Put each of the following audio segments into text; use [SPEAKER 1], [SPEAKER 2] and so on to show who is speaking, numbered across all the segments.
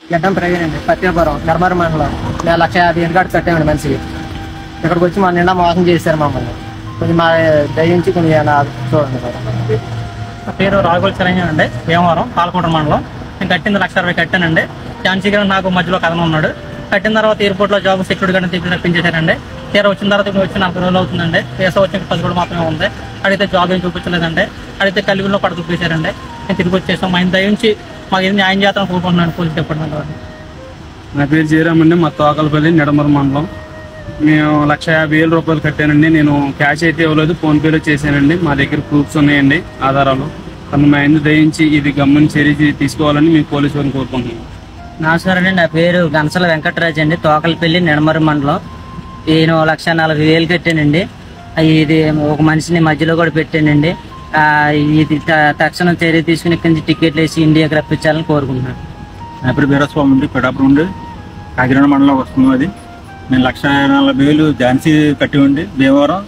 [SPEAKER 1] గడ్డం ప్రవీణ్ అండి, పత్తిపురం ధర్మవరం మండలం. 1,50,000 కార్డు కట్టామండి మనిషికి. ఇక్కడికి వచ్చి మా నిండా మోసం చేశారు మమ్మల్ని. కొంచెం మా దయించి కొంచెం చూడండి సార్.
[SPEAKER 2] నా పేరు రాఘుల్ చిరంజీవి అండి, భీమవరం పాలకొండ మండలం. నేను కట్టింది 1,60,000 కట్టానండి. ఝాన్సీ గారు నాకు మధ్యలో కథనం ఉన్నాడు. కట్టిన తర్వాత ఎయిర్పోర్ట్లో జాబ్ సెక్యూరిటీ గార్డ్ తిప్పి రప్పించేశారండి. తీరా వచ్చిన తర్వాత ఇప్పుడు వచ్చి 40 రోజులు అవుతుందండి. వేసా వచ్చి 10 రోజులు మాత్రమే ఉంది. అడిగితే జాబ్ ఏం చూపించలేదండి. అడిగితే కలిగిలో పడ చూపించారండి. నేను తిరిగి వచ్చేసాం. ఆయన దయించి మాకు ఏం న్యాయం చేస్తాను కోరుకుంటున్నాను పోలీస్ డిపార్ట్మెంట్.
[SPEAKER 3] నా పేరు జయరామ్ అండి, మా తోకలపల్లి నిడమర మండలం. మేము 1,50,000 రూపాయలు కట్టానండి. నేను క్యాష్ అయితే ఇవ్వలేదు, ఫోన్పేలో చేశానండి. మా దగ్గర ప్రూఫ్స్ ఉన్నాయండి, ఆధారాలు. తను మా ఆయన దయించి ఇది గమ్ముని చర్య తీసుకోవాలని మేము పోలీసు వారిని కోరుకుంటున్నాం.
[SPEAKER 4] నమస్కారం అండి, నా పేరు గంసల వెంకటరాజు అండి, తోకలపల్లి నిడమర మండలం. నేను 1,40,000 కట్టానండి. ఇది ఒక మనిషిని మధ్యలో కూడా పెట్టానండి. ఇది తక్షణం చర్య తీసుకుని ఇక్కడి నుంచి టికెట్లు వేసి ఇండియాకి రప్పించాలని కోరుకుంటున్నాను.
[SPEAKER 5] నా పేరు బీరస్వామి అండి, పిఠాపురం ఉండి కాకినాడ మండలం వస్తుంది. అది నేను 1,40,000 ఝాన్సీ కట్టి ఉండి భీమవరం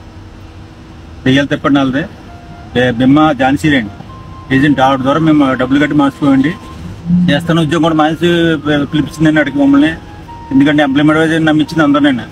[SPEAKER 5] దెయ్యాలు తిప్పండి వాళ్ళది బిమ్మ ఝాన్సీ రండి ఏజెంట్. ఆవిడ ద్వారా మేము డబ్బులు కట్టి మార్చుకోండి చేస్తాను. ఉద్యోగం కూడా మానేసి పిలిపించిందండి అడిగి మమ్మల్ని. ఎందుకంటే ఎంప్లాయ్మెంట్ నమ్మించింది అందరూ. నేను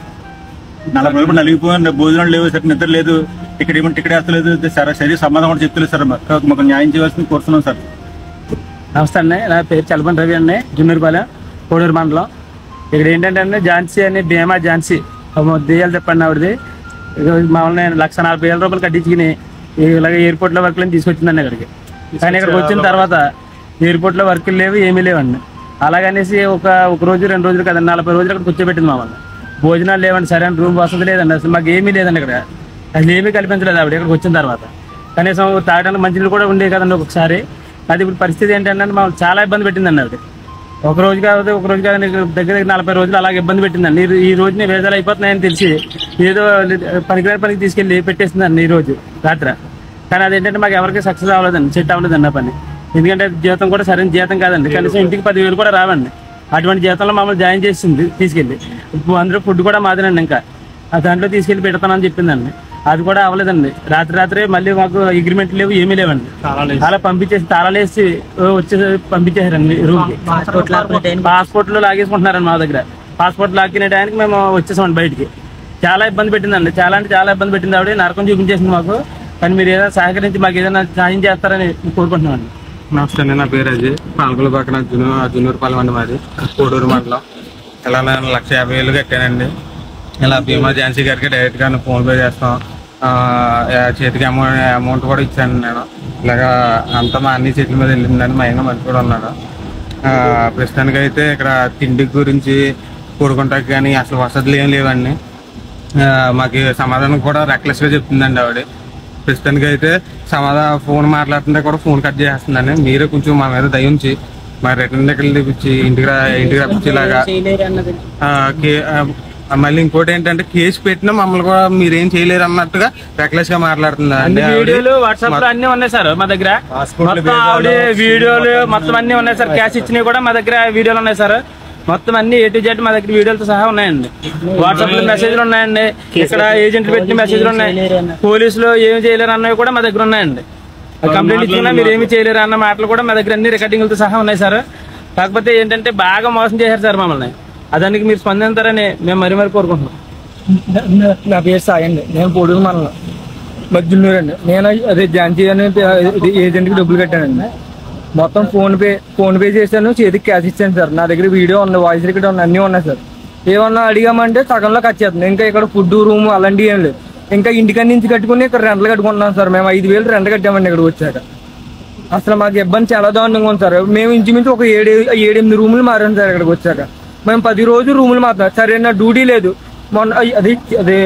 [SPEAKER 5] 40 రోజులు నలిగిపోయాను, భోజనం లేవు, సరే నిద్ర లేదు, టికెట్ ఇవ్వండి టికెట్ వేస్తలేదు. సరే సరే సమాధానం కూడా చెప్తలేదు సార్. మాకు న్యాయం చేయాల్సింది కోరుతున్నాం సార్.
[SPEAKER 3] నమస్తే అండి, నా పేరు చలపన్ రవి అండి, జున్నూరుపాలెం కోడూరు మండలం. ఇక్కడ ఏంటంటే అండి ఝాన్సీ అని భీమా ఝాన్సీ దెయ్యాలు చెప్పండి ఆవిడది. మామూలు 1,40,000 రూపాయలు కట్టించుకుని ఇలాగే ఎయిర్పోర్ట్లో వర్క్లను తీసుకొచ్చిందండి ఇక్కడికి. కానీ ఇక్కడికి వచ్చిన తర్వాత ఎయిర్పోర్ట్లో వర్కులు లేవు, ఏమీ లేవండి. అలాగనేసి ఒక రోజు 2 రోజులు కదండి 40 రోజులు అక్కడ కూర్చోబెట్టింది మమ్మల్ని. భోజనాలు లేవండి, సరైన రూమ్ వసతి లేదండి, అసలు మాకు ఏమీ లేదండి ఇక్కడ. అసలు ఏమీ కల్పించలేదు ఆవిడ ఇక్కడికి వచ్చిన తర్వాత. కనీసం తాగడానికి మంచినీళ్ళు కూడా ఉండేవి కదండి ఒకసారి. అది ఇప్పుడు పరిస్థితి ఏంటంటే మమ్మల్ని చాలా ఇబ్బంది పెట్టిందండి ఆవిడ. ఒక రోజు కాదు దగ్గర 40 రోజులు అలాగే ఇబ్బంది పెట్టిందండి. ఈ రోజుని వేదాలు అయిపోతున్నాయని తెలిసి ఏదో పనికిరాని పనికి తీసుకెళ్ళి పెట్టేస్తుందండి ఈ రోజు రాత్రి. కానీ అదేంటంటే మాకు ఎవరికి సక్సెస్ అవ్వలేదండి, సెట్ అవ్వలేదండి ఆ పని. ఎందుకంటే జీతం కూడా సరైన జీతం కాదండి, కనీసం ఇంటికి 10,000 కూడా రావండి. అటువంటి జీతంలో మమ్మల్ని జాయిన్ చేసింది తీసుకెళ్ళి. అందరూ ఫుడ్ కూడా మాదేనండి, ఇంకా దాంట్లో తీసుకెళ్ళి పెడతానని చెప్పిందండి. అది కూడా అవ్వలేదండి. రాత్రి మళ్ళీ మాకు అగ్రిమెంట్ లేవు, ఏమీ లేవండి. అలా పంపించేసి తాళాలు వేసి వచ్చేసి పంపించేసారండి రూమ్కి. పాస్పోర్ట్లు లాగేసుకుంటున్నారండి మా దగ్గర. పాస్పోర్ట్ లాక్కునే టైంకి మేము వచ్చేసామండి బయటికి. చాలా ఇబ్బంది పెట్టిందండి, చాలా అంటే చాలా ఇబ్బంది పెట్టింది ఆవిడ. నరకం చూపించేసింది మాకు. కానీ మీరు ఏదైనా సహకరించి మాకు ఏదైనా సాయం చేస్తారని కోరుకుంటున్నామండి.
[SPEAKER 6] నమస్తే అండి, నా పేరు అజయ్, పాలకొల్లు పక్కన జున్నూరుపాలెం అండి మాది, కోడూరు మండలం. ఇలా నేను 1,50,000 కట్టానండి. ఇలా భీమా ఝాన్సీ గారికి డైరెక్ట్గా ఫోన్పే చేస్తాం. చేతికి అమౌంట్ కూడా ఇచ్చాను నేను. ఇలాగా అంతా మా అన్ని చేతుల మీద వెళ్ళిందని మా ఆయన మంచి కూడా ఉన్నాడు. ప్రస్తుతానికి అయితే ఇక్కడ తిండి గురించి కూడుకుంటాకి కానీ అసలు వసతులు ఏం లేవండి. మాకు సమాధానం కూడా రెక్లెస్గా చెప్తుందండి ఆవిడ. ప్రస్తుతానికి అయితే ఫోన్ మాట్లాడుతుంటే కూడా ఫోన్ కట్ చేస్తుందండి. మీరే కొంచెం మా మీద దయ ఉంచి మా రిటర్న్ దగ్గర తెప్పించి ఇంటికి రప్పించేలాగా. మళ్ళీ ఇంకోటి ఏంటంటే కేసు పెట్టినా మమ్మల్ని కూడా మీరేం చేయలేరు అన్నట్టుగా రెక్లెస్ గా మాట్లాడుతుంది.
[SPEAKER 3] వీడియోలు వాట్సాప్ లో అన్ని ఉన్నాయి సార్ మా దగ్గర. వీడియోలు మొత్తం అన్ని ఉన్నాయి సార్. క్యాష్ ఇచ్చినవి కూడా మా దగ్గర వీడియోలు ఉన్నాయి సార్. మొత్తం అన్ని A to Z మా దగ్గర వీడియోలతో సహా ఉన్నాయండి. వాట్సాప్ లో మెసేజ్లు ఉన్నాయండి, ఇక్కడ ఏజెంట్లు పెట్టిన మెసేజ్లు ఉన్నాయి. పోలీసులు ఏమి చేయలేరు అన్నవి కూడా మా దగ్గర ఉన్నాయండి. కంప్లైంట్ ఇచ్చినా మీరు ఏమి చేయలేరు అన్న మాటలు కూడా మా దగ్గర అన్ని రికార్డింగ్లతో సహా ఉన్నాయి సార్. కాకపోతే ఏంటంటే బాగా మోసం చేశారు సార్ మమ్మల్ని. దానికి మీరు స్పందించారని మేము మరీ కోరుకుంటున్నాం.
[SPEAKER 1] నా పేరు సాయి అండి, నేను పొడుగు మండలం మధ్యనూరు అండి. నేను అదే ఝాన్సీ అనే ఏజెంట్కి డబ్బులు కట్టానండి. మొత్తం ఫోన్ పే చేశాను, చేతికి క్యాష్ ఇచ్చాను సార్. నా దగ్గర వీడియో ఉంది, వాయిస్ రికార్డ్ ఉంది, అన్నీ ఉన్నాయి సార్. ఏమన్నా అడిగామంటే సగంలో ఖర్చు చేస్తుంది. ఇంకా ఇక్కడ ఫుడ్ రూమ్ అలాంటివి ఏం లేదు. ఇంకా ఇంటికాడి నుంచి కట్టుకుని ఇక్కడ రెంట్లు కట్టుకుంటున్నాం సార్. మేము 5,000 రెంట్ కట్టామండి ఇక్కడికి వచ్చాక. అసలు మాకు ఇబ్బంది చాలా దారుణంగా ఉంది సార్. మేము ఇంచుమించు ఒక 7-8 రూములు మారాం సార్ ఇక్కడికి వచ్చాక. మేము 10 రోజులు రూములు మాత్రం సరైన డ్యూటీ లేదు. మొన్న అదే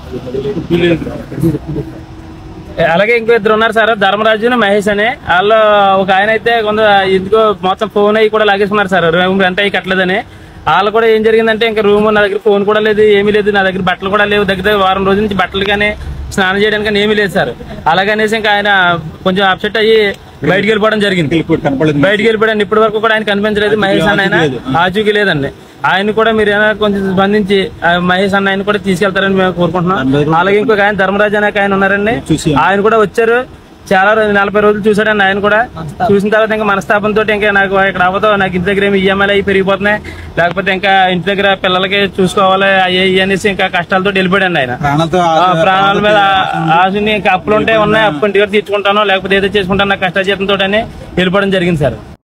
[SPEAKER 3] అలాగే ఇంకో 2 ఉన్నారు సార్, ధర్మరాజు మహేష్ అని. వాళ్ళు ఒక ఆయన అయితే కొంత ఎందుకో మొత్తం ఫోన్ అయ్యి కూడా లాగేసుకున్నారు సార్, రూమ్ రెంట్ అయ్యి కట్టలేదని. వాళ్ళు కూడా ఏం జరిగిందంటే ఇంకా రూమ్ నా దగ్గర ఫోన్ కూడా లేదు, ఏమీ లేదు. నా దగ్గర బట్టలు కూడా లేవు. దగ్గర వారం రోజుల నుంచి బట్టలు కానీ స్నానం చేయడానికి కానీ ఏమీ లేదు సార్. అలాగనేసి ఇంకా ఆయన కొంచెం అప్సెట్ అయ్యి బయటికి వెళ్ళిపోవడం జరిగింది. బయటికి వెళ్ళిపోయాడు. ఇప్పటి వరకు కూడా ఆయన కనిపించలేదు. మహేష్ అన్న ఆయన ఆచూకీ లేదండి. ఆయన కూడా మీరు ఏమైనా కొంచెం స్పందించి మహేష్ అన్న ఆయన కూడా తీసుకెళ్తారని మేము కోరుకుంటున్నాం. అలాగే ఇంకొక ఆయన ధర్మరాజు అనే ఆయన ఉన్నారండి, ఆయన కూడా వచ్చారు. చాలా రోజులు 40 రోజులు చూసాడండి ఆయన కూడా. చూసిన తర్వాత ఇంకా మనస్తాపంతో ఇంకా నాకు ఇక్కడ అవ్వదు, నాకు ఇంటి దగ్గర ఈఎంఐలు అవి పెరిగిపోతున్నాయి, లేకపోతే ఇంకా ఇంటి దగ్గర పిల్లలకి చూసుకోవాలి అయ్యి అనేసి ఇంకా కష్టాలతో వెళ్ళిపోయాడు ఆయన. ప్రాణాల మీద ఆశని ఇంకా అప్పులు ఉంటే ఉన్నాయి, అప్పు ఇంటి దగ్గర తీర్చుకుంటాను లేకపోతే ఏదో చేసుకుంటాను నాకు కష్టాజీతంతో వెళ్ళిపోవడం జరిగింది సార్.